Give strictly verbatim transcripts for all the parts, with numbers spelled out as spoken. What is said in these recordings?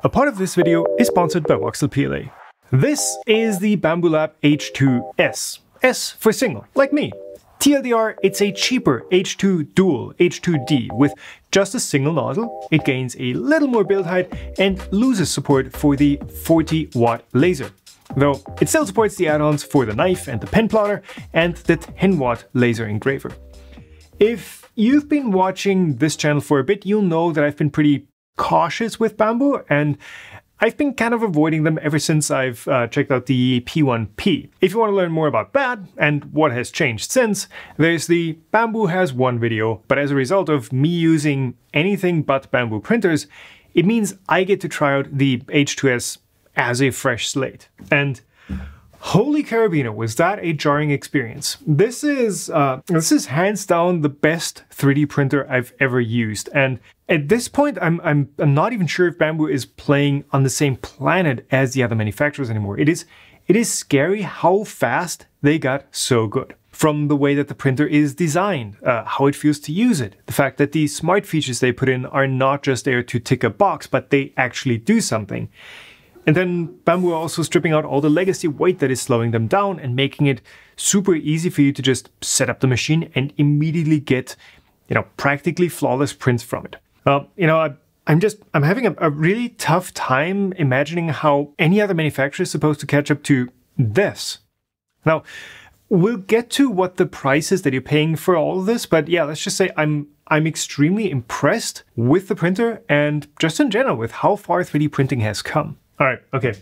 A part of this video is sponsored by Voxel P L A. This is the Bambu Lab H two S. S for single, like me. T L D R, it's a cheaper H two dual H two D with just a single nozzle. It gains a little more build height and loses support for the forty watt laser. Though it still supports the add-ons for the knife and the pen plotter and the ten watt laser engraver. If you've been watching this channel for a bit, you'll know that I've been pretty cautious with Bambu, and I've been kind of avoiding them ever since I've uh, checked out the P one P. If you want to learn more about that and what has changed since, there's the Bambu Has One video, but as a result of me using anything but Bambu printers, it means I get to try out the H two S as a fresh slate. And holy carabiner, was that a jarring experience. This is, uh, this is hands down the best three D printer I've ever used. And at this point, I'm, I'm, I'm not even sure if Bambu is playing on the same planet as the other manufacturers anymore. It is, it is scary how fast they got so good. From the way that the printer is designed, uh, how it feels to use it, the fact that the smart features they put in are not just there to tick a box, but they actually do something. And then Bambu are also stripping out all the legacy weight that is slowing them down and making it super easy for you to just set up the machine and immediately get, you know, practically flawless prints from it. Uh, you know, I, I'm just, I'm having a, a really tough time imagining how any other manufacturer is supposed to catch up to this. Now, we'll get to what the price is that you're paying for all of this, but yeah, let's just say I'm I'm extremely impressed with the printer and just in general with how far three D printing has come. All right, okay,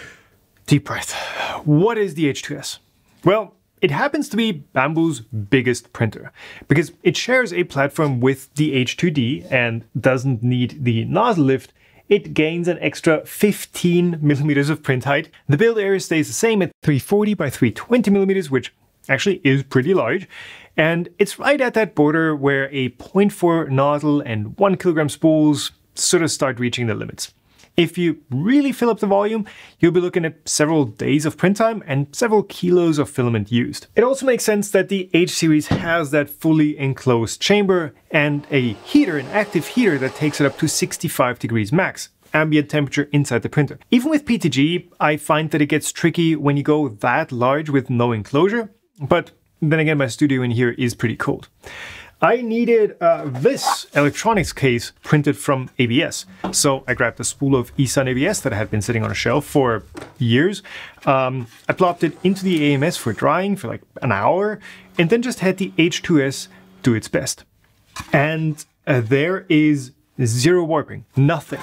deep breath. What is the H two S? Well, it happens to be Bambu's biggest printer because it shares a platform with the H two D and doesn't need the nozzle lift. It gains an extra fifteen millimeters of print height. The build area stays the same at three forty by three twenty millimeters, which actually is pretty large. And it's right at that border where a zero point four nozzle and one kilogram spools sort of start reaching the limits. If you really fill up the volume, you'll be looking at several days of print time and several kilos of filament used. It also makes sense that the H series has that fully enclosed chamber and a heater, an active heater that takes it up to sixty-five degrees max, ambient temperature inside the printer. Even with P T G, I find that it gets tricky when you go that large with no enclosure, but then again, my studio in here is pretty cold. I needed uh, this electronics case printed from A B S. So I grabbed a spool of E S U N A B S that had been sitting on a shelf for years. Um, I plopped it into the A M S for drying for like an hour, and then just had the H two S do its best. And uh, there is zero warping, nothing.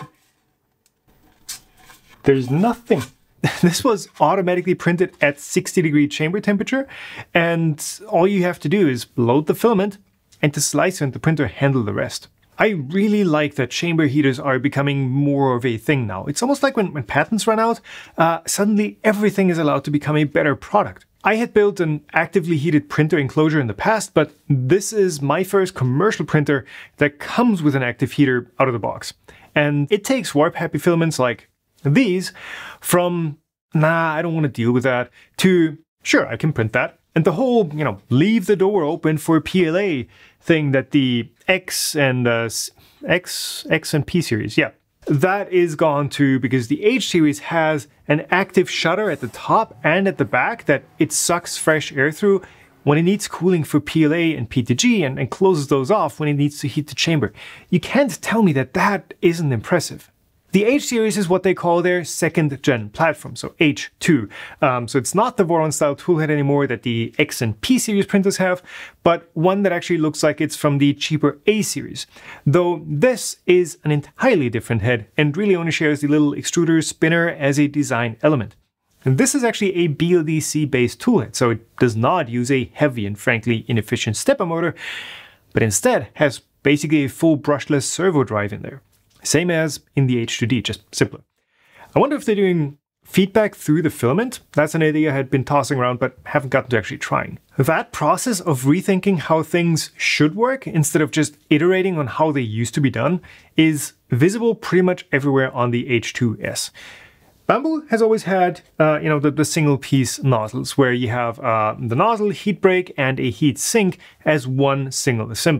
There's nothing. This was automatically printed at sixty degree chamber temperature, and all you have to do is load the filament, and the slicer and the printer handle the rest. I really like that chamber heaters are becoming more of a thing now. It's almost like when, when patents run out, uh, suddenly everything is allowed to become a better product. I had built an actively heated printer enclosure in the past, but this is my first commercial printer that comes with an active heater out of the box. And it takes warp-happy filaments like these from, nah, I don't want to deal with that, to, sure, I can print that. And the whole, you know, leave the door open for P L A thing that the X and uh, X, X and P series, yeah, that is gone too because the H series has an active shutter at the top and at the back that it sucks fresh air through when it needs cooling for P L A and P T G and, and closes those off when it needs to heat the chamber. You can't tell me that that isn't impressive. The H series is what they call their second gen platform, so H two. Um, so it's not the Voron style toolhead anymore that the X and P series printers have, but one that actually looks like it's from the cheaper A series. Though this is an entirely different head and really only shares the little extruder spinner as a design element. And this is actually a B L D C based toolhead, so it does not use a heavy and frankly inefficient stepper motor, but instead has basically a full brushless servo drive in there. Same as in the H two D, just simpler. I wonder if they're doing feedback through the filament. That's an idea I had been tossing around but haven't gotten to actually trying. That process of rethinking how things should work instead of just iterating on how they used to be done is visible pretty much everywhere on the H two S. Bambu has always had, uh, you know, the, the single piece nozzles where you have uh, the nozzle, heat break, and a heat sink as one single assembly.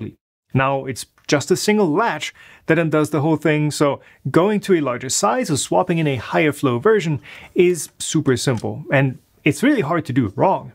Now it's just a single latch that undoes the whole thing, so going to a larger size or swapping in a higher flow version is super simple, and it's really hard to do wrong.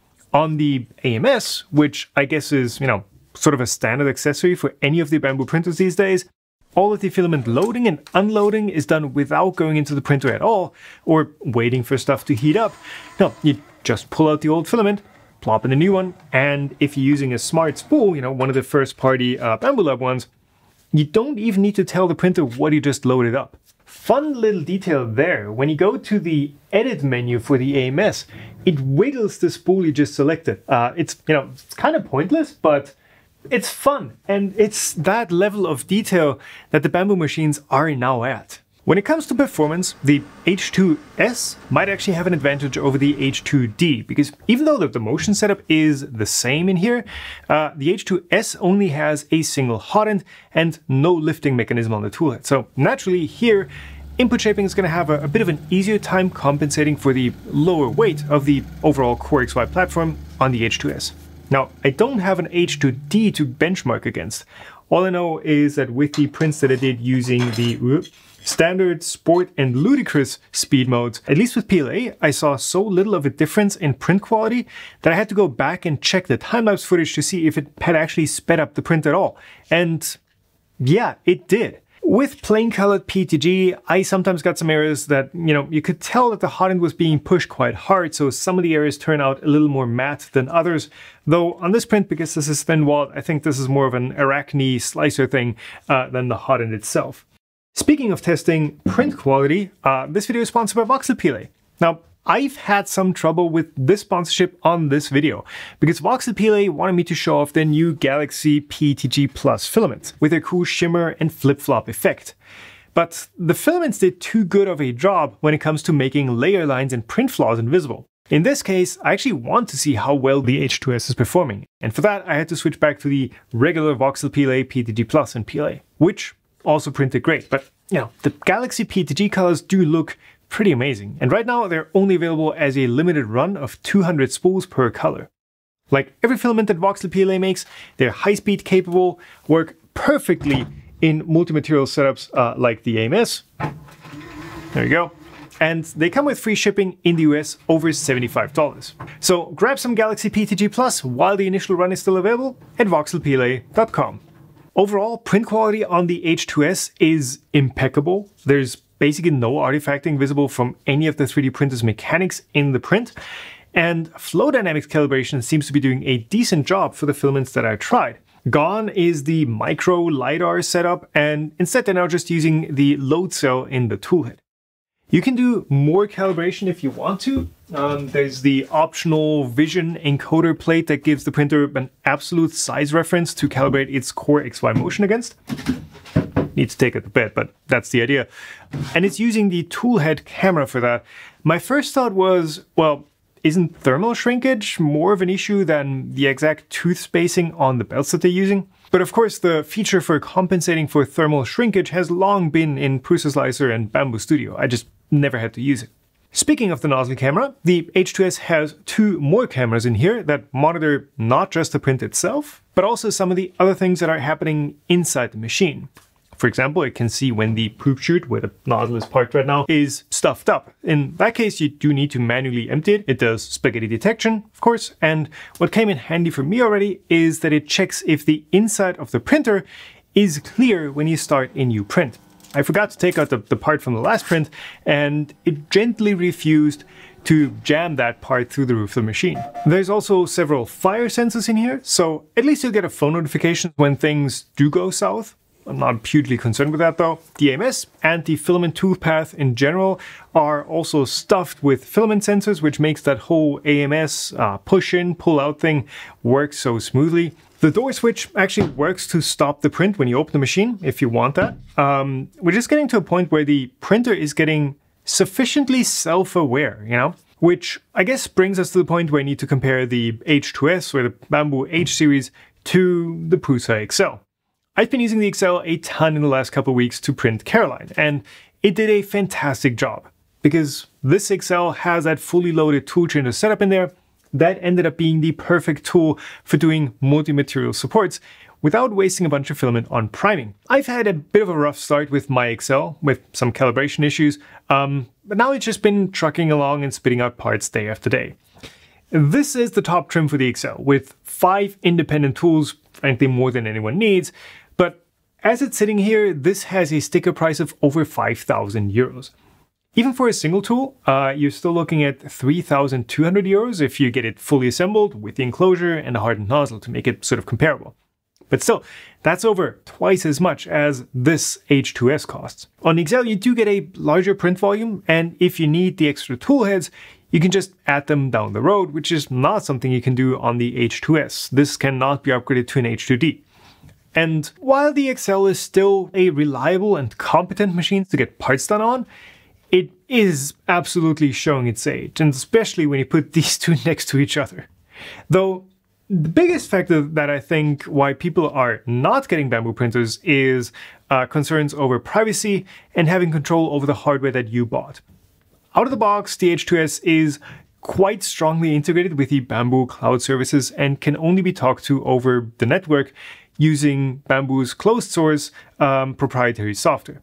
On the A M S, which I guess is, you know, sort of a standard accessory for any of the Bambu printers these days, all of the filament loading and unloading is done without going into the printer at all, or waiting for stuff to heat up. No, you just pull out the old filament, plop in a new one, and if you're using a smart spool, you know, one of the first party uh, Bambu Lab ones, you don't even need to tell the printer what you just loaded up. Fun little detail there, when you go to the edit menu for the A M S, it wiggles the spool you just selected. Uh, it's, you know, it's kind of pointless, but it's fun, and it's that level of detail that the Bambu machines are now at. When it comes to performance, the H two S might actually have an advantage over the H two D, because even though the, the motion setup is the same in here, uh, the H two S only has a single hot end and no lifting mechanism on the toolhead. So naturally here, input shaping is going to have a, a bit of an easier time compensating for the lower weight of the overall Core X Y platform on the H two S. Now, I don't have an H two D to benchmark against. All I know is that with the prints that I did using the whoop, standard, sport, and ludicrous speed modes, at least with P L A, I saw so little of a difference in print quality that I had to go back and check the time-lapse footage to see if it had actually sped up the print at all. And yeah, it did. With plain colored P T G, I sometimes got some errors that, you know, you could tell that the hot end was being pushed quite hard, so some of the areas turn out a little more matte than others. Though on this print, because this is thin-walled, I think this is more of an Arachne slicer thing uh, than the hot end itself. Speaking of testing print quality, uh, this video is sponsored by Voxel P L A. Now, I've had some trouble with this sponsorship on this video, because Voxel P L A wanted me to show off their new Galaxy P T G Plus filaments with their cool shimmer and flip-flop effect. But the filaments did too good of a job when it comes to making layer lines and print flaws invisible. In this case, I actually want to see how well the H two S is performing, and for that I had to switch back to the regular Voxel P L A, P T G Plus, and P L A, which also printed great. But you know, the Galaxy P T G colors do look pretty amazing, and right now they're only available as a limited run of two hundred spools per color. Like every filament that Voxel P L A makes, they're high-speed capable, work perfectly in multi-material setups uh, like the A M S. There you go. And they come with free shipping in the U S over seventy-five dollars. So grab some Galaxy P T G Plus while the initial run is still available at voxel P L A dot com. Overall, print quality on the H two S is impeccable. There's basically no artifacting visible from any of the three D printer's mechanics in the print, and flow dynamics calibration seems to be doing a decent job for the filaments that I tried. Gone is the micro LiDAR setup, and instead they're now just using the load cell in the toolhead. You can do more calibration if you want to. Um, there's the optional vision encoder plate that gives the printer an absolute size reference to calibrate its Core X Y motion against. Need to take it a bit, but that's the idea. And it's using the toolhead camera for that. My first thought was, well, isn't thermal shrinkage more of an issue than the exact tooth spacing on the belts that they're using? But of course, the feature for compensating for thermal shrinkage has long been in Prusa Slicer and Bambu Studio. I just never had to use it. Speaking of the nozzle camera, the H two S has two more cameras in here that monitor not just the print itself, but also some of the other things that are happening inside the machine. For example, it can see when the poop chute, where the nozzle is parked right now, is stuffed up. In that case, you do need to manually empty it. It does spaghetti detection, of course, and what came in handy for me already is that it checks if the inside of the printer is clear when you start a new print. I forgot to take out the, the part from the last print, and it gently refused to jam that part through the roof of the machine. There's also several fire sensors in here, so at least you'll get a phone notification when things do go south. I'm not hugely concerned with that though. The A M S and the filament toolpath in general are also stuffed with filament sensors, which makes that whole A M S uh, push-in, pull-out thing work so smoothly. The door switch actually works to stop the print when you open the machine, if you want that. Um, we're just getting to a point where the printer is getting sufficiently self-aware, you know? Which I guess brings us to the point where I need to compare the H two S or the Bambu H series to the Prusa X L. I've been using the X L a ton in the last couple of weeks to print Caroline, and it did a fantastic job. Because this X L has that fully loaded tool changer setup in there, that ended up being the perfect tool for doing multi-material supports, without wasting a bunch of filament on priming. I've had a bit of a rough start with my X L, with some calibration issues, um, but now it's just been trucking along and spitting out parts day after day. This is the top trim for the X L, with five independent tools, frankly more than anyone needs, but as it's sitting here, this has a sticker price of over five thousand euros. Even for a single tool, uh, you're still looking at three thousand two hundred euros if you get it fully assembled with the enclosure and a hardened nozzle to make it sort of comparable. But still, that's over twice as much as this H two S costs. On the X L, you do get a larger print volume, and if you need the extra tool heads, you can just add them down the road, which is not something you can do on the H two S. This cannot be upgraded to an H two D. And while the X L is still a reliable and competent machine to get parts done on, it is absolutely showing its age, and especially when you put these two next to each other. Though, the biggest factor that I think why people are not getting Bambu printers is uh, concerns over privacy and having control over the hardware that you bought. Out of the box, the H two S is quite strongly integrated with the Bambu cloud services and can only be talked to over the network using Bambu's closed source um, proprietary software.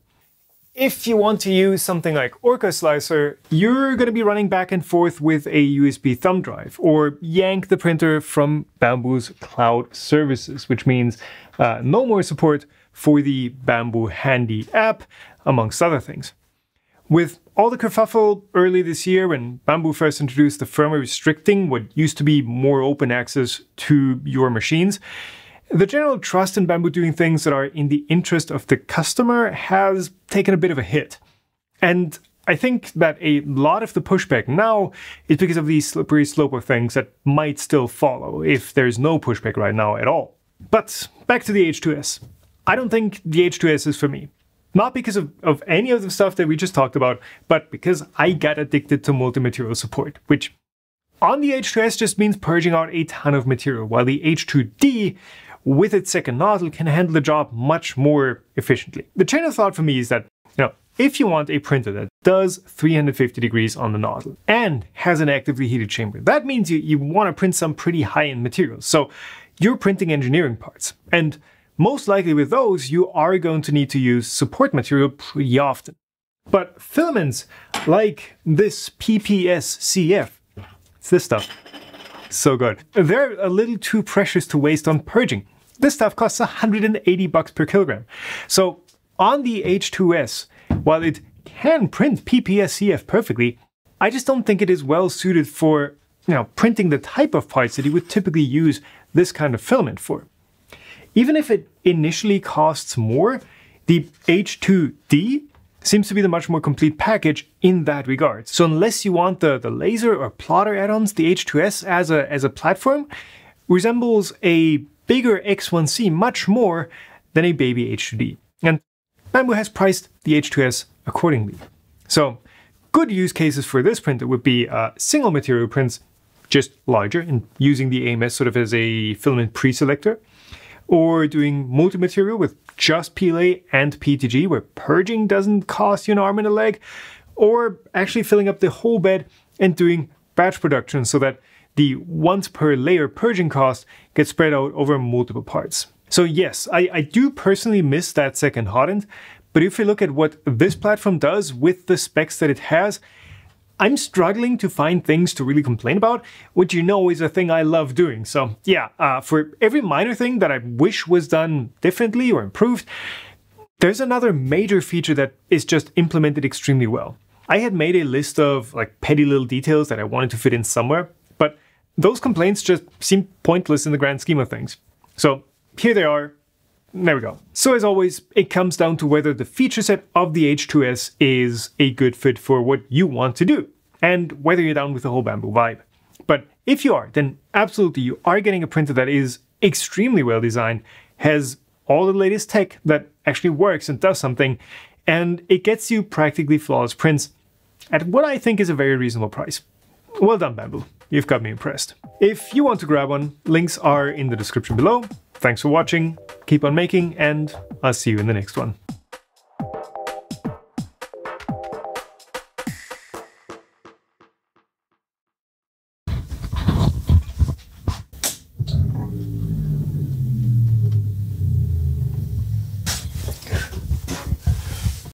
If you want to use something like Orca Slicer, you're going to be running back and forth with a U S B thumb drive or yank the printer from Bambu's cloud services, which means uh, no more support for the Bambu Handy app, amongst other things. With all the kerfuffle early this year when Bambu first introduced the firmware restricting what used to be more open access to your machines, the general trust in Bambu doing things that are in the interest of the customer has taken a bit of a hit. And I think that a lot of the pushback now is because of the slippery slope of things that might still follow if there's no pushback right now at all. But back to the H two S. I don't think the H two S is for me. Not because of, of any of the stuff that we just talked about, but because I got addicted to multi-material support, which on the H two S just means purging out a ton of material, while the H two D with its second nozzle can handle the job much more efficiently. The train of thought for me is that, you know, if you want a printer that does three hundred fifty degrees on the nozzle and has an actively heated chamber, that means you, you want to print some pretty high-end materials. So you're printing engineering parts. And most likely with those, you are going to need to use support material pretty often. But filaments like this P P S C F, it's this stuff, so good. They're a little too precious to waste on purging. This stuff costs one hundred eighty bucks per kilogram. So on the H two S, while it can print P P S C F perfectly, I just don't think it is well suited for, you know, printing the type of parts that you would typically use this kind of filament for. Even if it initially costs more, the H two D seems to be the much more complete package in that regard. So unless you want the, the laser or plotter add-ons, the H two S as a, as a platform resembles a bigger X one C much more than a baby H two D. And Bambu has priced the H two S accordingly. So good use cases for this printer would be uh, single material prints, just larger and using the A M S sort of as a filament pre-selector, or doing multi-material with just P L A and P T G where purging doesn't cost you an arm and a leg, or actually filling up the whole bed and doing batch production so that the once per layer purging cost gets spread out over multiple parts. So yes, I, I do personally miss that second hot end, but if you look at what this platform does with the specs that it has, I'm struggling to find things to really complain about, which you know is a thing I love doing. So yeah, uh, for every minor thing that I wish was done differently or improved, there's another major feature that is just implemented extremely well. I had made a list of like petty little details that I wanted to fit in somewhere, but those complaints just seem pointless in the grand scheme of things. So here they are. There we go. So as always, it comes down to whether the feature set of the H two S is a good fit for what you want to do, and whether you're down with the whole Bambu vibe. But if you are, then absolutely you are getting a printer that is extremely well designed, has all the latest tech that actually works and does something, and it gets you practically flawless prints at what I think is a very reasonable price. Well done, Bambu. You've got me impressed. If you want to grab one, links are in the description below. Thanks for watching, keep on making, and I'll see you in the next one.